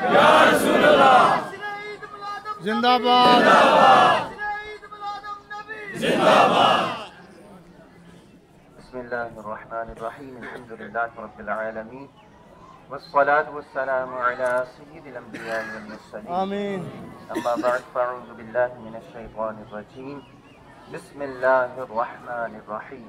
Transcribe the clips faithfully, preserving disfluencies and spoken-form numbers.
या रसूल अल्लाह, जिंदाबाद जिंदाबाद। बिस्मिल्लाहिर्रहमानिर्रहीम, अल्हम्दुलिल्लाहि रब्बिल आलमीन, वस्सलातु वस्सलामु अला सय्यिदिल अंबिया वल मुरसलीन, आमीन। अम्मा बअद, फ़अऊज़ु बिल्लाहि मिनश शैतानिर रजीम, बिस्मिल्लाहिर्रहमानिर्रहीम।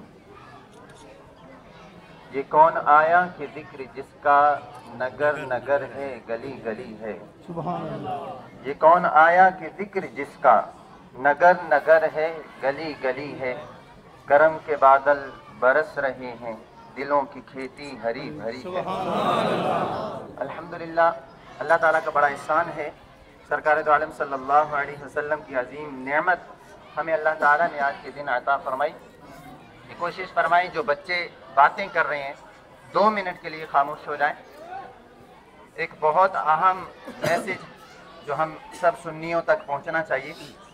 ये कौन आया कि जिक्र जिसका नगर नगर है, गली गली है। सुभान अल्लाह। ये कौन आया कि जिक्र जिसका नगर नगर है, गली गली है। करम के बादल बरस रहे हैं, दिलों की खेती हरी भरी है। अल्हम्दुलिल्लाह, अल्लाह ताला का बड़ा एहसान है। सरकार दो आलम सल्लल्लाहु अलैहि वसल्लम की अजीम नेमत हमें अल्लाह ताला ने आज के दिन अता फरमाई। ये कोशिश फरमाई जो बच्चे बातें कर रहे हैं दो मिनट के लिए खामोश हो जाएं। एक बहुत अहम मैसेज जो हम सब सुन्नियों तक पहुंचना चाहिए,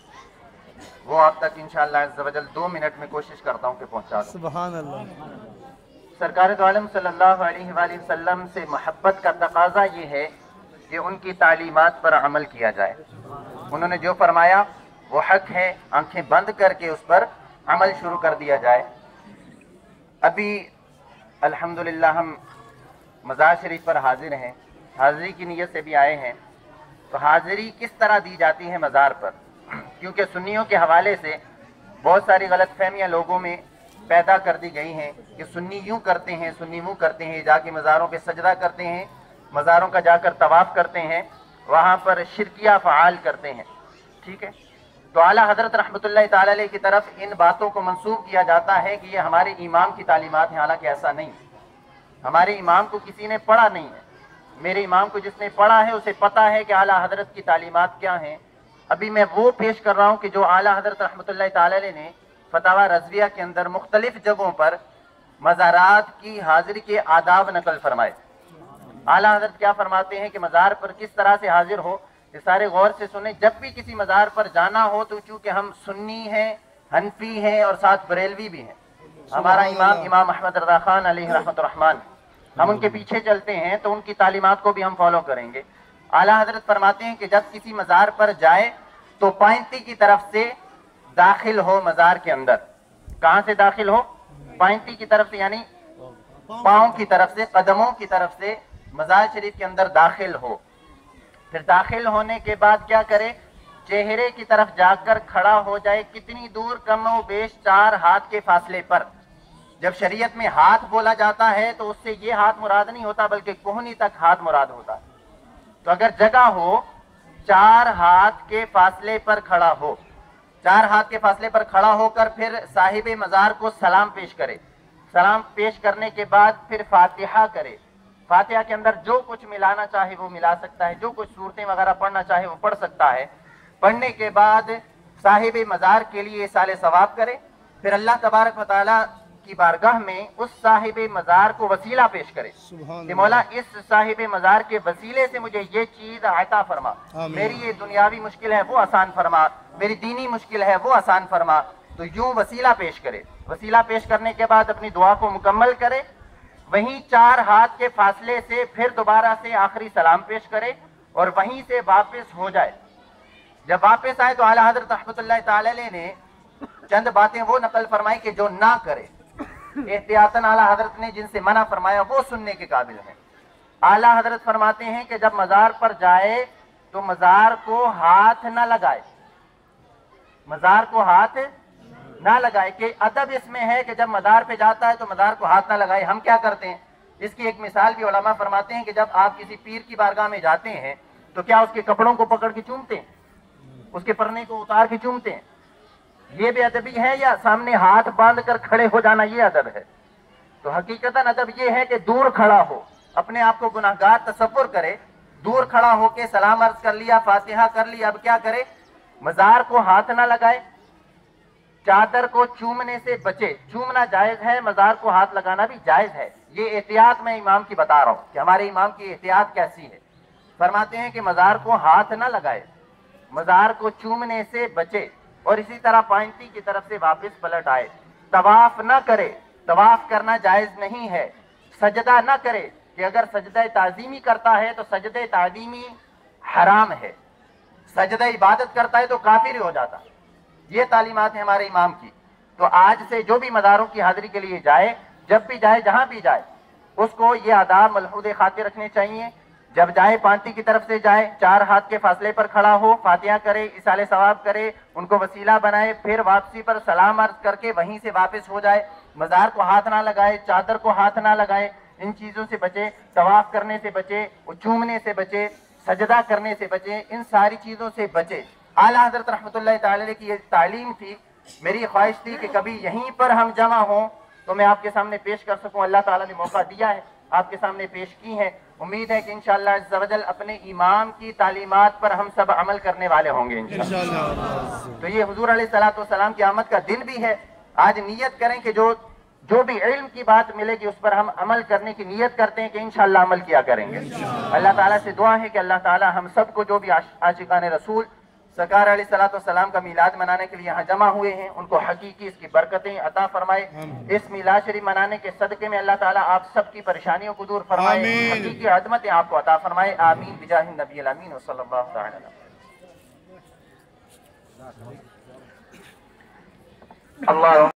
वो आप तक इंशाअल्लाह अज़्ज़ वजल दो मिनट में कोशिश करता हूं कि पहुंचा दूं। सुभान अल्लाह। सरकार दो आलम सल्लल्लाहु अलैहि वसल्लम से मोहब्बत का तकाजा ये है कि उनकी तालीमात पर अमल किया जाए। उन्होंने जो फरमाया वो हक है, आंखें बंद करके उस पर अमल शुरू कर दिया जाए। अभी अल्हम्दुलिल्लाह हम मज़ार शरीफ पर हाजिर हैं, हाजिरी की नीयत से भी आए हैं। तो हाजिरी किस तरह दी जाती है मज़ार पर, क्योंकि सुन्नियों के हवाले से बहुत सारी गलतफहमियां लोगों में पैदा कर दी गई हैं कि सुन्नी यूं करते हैं, सुन्नी वो करते हैं, जाके मज़ारों पे सजदा करते हैं, मज़ारों का जाकर तवाफ़ करते हैं, वहाँ पर शिरकिया फ़आल करते हैं। ठीक है, तो आला हज़रत रहमतुल्लाह ताला अलैह की तरफ इन बातों को मंसूब किया जाता है कि ये हमारे इमाम की तालीमात हैं। हालांकि ऐसा नहीं, हमारे इमाम को किसी ने पढ़ा नहीं है। मेरे इमाम को जिसने पढ़ा है उसे पता है कि आला हज़रत की तालीमात क्या हैं। अभी मैं वो पेश कर रहा हूँ कि जो आला हज़रत रहमतुल्लाह ताला अलैह ने फतावा रज़विया के अंदर मुख्तलिफ जगहों पर मज़ारात की हाजिरी के आदाब नकल फरमाए। आला हज़रत क्या फरमाते हैं कि मज़ार पर किस तरह से हाजिर हो, ये सारे गौर से सुने। जब भी किसी मज़ार पर जाना हो तो चूँकि हम सुन्नी हैं, हनफी हैं और साथ बरेलवी भी हैं, हमारा इमाम इमाम अहमद रज़ा खान अलैहि रहमतुर रहमान, हम उनके पीछे चलते हैं तो उनकी तालीमात को भी हम फॉलो करेंगे। आला हज़रत फरमाते हैं कि जब किसी मज़ार पर जाए तो पाइंती की तरफ से दाखिल हो मज़ार के अंदर। कहाँ से दाखिल हो? पाइंती की तरफ से, यानी पाँव की तरफ से, कदमों की तरफ से मज़ार शरीफ के अंदर दाखिल हो। फिर दाखिल होने के बाद क्या करे? चेहरे की तरफ जाकर खड़ा हो जाए। कितनी दूर? कम व बेश चार हाथ के फासले पर। जब शरीयत में हाथ बोला जाता है तो उससे ये हाथ मुराद नहीं होता, बल्कि कोहनी तक हाथ मुराद होता है। तो अगर जगह हो, चार हाथ के फासले पर खड़ा हो, चार हाथ के फासले पर खड़ा होकर फिर साहिब मज़ार को सलाम पेश करे। सलाम पेश करने के बाद फिर फातिहा करे। फातिहा के अंदर जो कुछ मिलाना चाहे वो मिला सकता है, जो कुछ सूरतें वगैरह पढ़ना चाहे वो पढ़ सकता है। पढ़ने के बाद साहिब मज़ार के लिए साले सवाब करे। फिर अल्लाह तबारक व तआला की बारगाह में उस साहिब मज़ार को वसीला पेश करे कि मौला इस साहिब मज़ार के वसीले से मुझे ये चीज अता फरमा, मेरी ये दुनियावी मुश्किल है वो आसान फरमा, मेरी दीनी मुश्किल है वो आसान फरमा। तो यूं वसीला पेश करे। वसीला पेश करने के बाद अपनी दुआ को मुकम्मल करे। वहीं चार हाथ के फासले से फिर दोबारा से आखिरी सलाम पेश करे और वहीं से वापस हो जाए। जब वापस आए तो आला हज़रत रहमतुल्लाह ताला अलैह ने चंद बातें वो नकल फरमाई कि जो ना करे। एहतियातन आला हज़रत ने जिनसे मना फरमाया वो सुनने के काबिल है। आला हज़रत फरमाते हैं कि जब मज़ार पर जाए तो मज़ार को हाथ ना लगाए, मज़ार को हाथ ना लगाए। कि अदब इसमें है कि जब मज़ार पे जाता है तो मज़ार को हाथ ना लगाए। हम क्या करते हैं, इसकी एक मिसाल भी उलमा फरमाते हैं कि जब आप किसी पीर की बारगाह में जाते हैं तो क्या उसके कपड़ों को पकड़ के चूमते हैं, उसके परने को उतार के चूमते हैं? ये बेअदबी है या सामने हाथ बांध कर खड़े हो जाना ये अदब है? तो हकीकतन अदब ये है कि दूर खड़ा हो, अपने आप को गुनाहगार तसव्वुर करे, दूर खड़ा होके सलाम अर्ज कर लिया, फातिहा कर ली। अब क्या करे? मज़ार को हाथ ना लगाए, चादर को चूमने से बचे। चूमना जायज है, मज़ार को हाथ लगाना भी जायज है। ये एहतियात मैं इमाम की बता रहा हूँ कि हमारे इमाम की एहतियात कैसी है। फरमाते हैं कि मज़ार को हाथ ना लगाए, मज़ार को चूमने से बचे और इसी तरह पाइंती की तरफ से वापस पलट आए। तवाफ ना करे, तवाफ करना जायज नहीं है। सजदा ना करे कि अगर सजदा ताज़ीमी करता है तो सजदे ताज़ीमी حرام ہے، سجدہ عبادت کرتا ہے تو کافر ہو جاتا. یہ تعلیمات ہیں ہمارے امام کی. تو آج سے جو بھی مزاروں کی حاضری کے لیے جائے، جب بھی جائے جہاں بھی جائے، اس کو یہ آداب ملحوظ خاطر رکھنے چاہیے. جب جائے پانتی کی طرف سے جائے، چار ہاتھ کے فاصلے پر کھڑا ہو، فاتحہ کرے، اصالہ ثواب کرے، ان کو وسیلہ بنائے، پھر واپسی پر سلام عرض کر کے وہیں سے واپس ہو جائے. مزار کو ہاتھ نہ لگائے، چادر کو ہاتھ نہ لگائے، ان چیزوں سے بچے. طواف کرنے سے بچے، چومنے سے بچے، سجدہ کرنے سے بچے، ان ساری چیزوں سے بچے. اعلیٰ حضرت رحمۃ اللہ تعالی علیہ کی یہ تعلیم تھی. میری خواہش تھی کہ کبھی یہیں پر ہم جمع ہوں تو میں آپ کے سامنے پیش کر سکوں. اللہ تعالیٰ نے موقع دیا ہے، آپ کے سامنے پیش کی ہے. امید ہے کہ انشاءاللہ عز و جل اپنے امام کی تعلیمات پر ہم سب عمل کرنے والے ہوں گے انشاءاللہ. تو یہ حضور علیہ الصلوۃ والسلام کی آمد کا دن بھی ہے. آج نیت کریں کہ جو جو بھی علم کی بات ملے گی اس پر ہم عمل کرنے کی نیت کرتے ہیں کہ انشاءاللہ عمل کیا کریں گے. اللہ تعالیٰ سے دعا ہے کہ اللہ تعالیٰ ہم سب کو جو بھی عاشقان رسول سرکار علیہ الصلوۃ والسلام کا میلاد منانے کے لیے یہاں جمع ہوئے ہیں، ان کو حقیقی اس کی برکتیں عطا فرمائے. اس میلاد شریف منانے کے صدقے میں اللہ تعالیٰ آپ سب کی پریشانیوں کو دور فرمائے، حقیقی عظمتیں آپ کو عطا فرمائے. آمین بجاہ النبی الامین وصلی اللہ تعالی علیہ. اللہ